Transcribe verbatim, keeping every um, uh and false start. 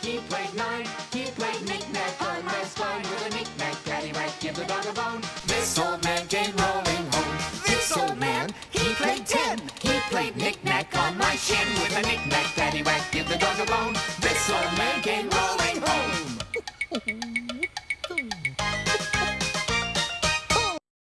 He played nine. He played knick-knack on my spine. With a knick-knack, paddywhack, give the dog a bone. This old man came rolling home. This old man, he played ten. He played knick-knack on my shin. With a knick-knack, paddywhack, give the dog a bone. This old man came rolling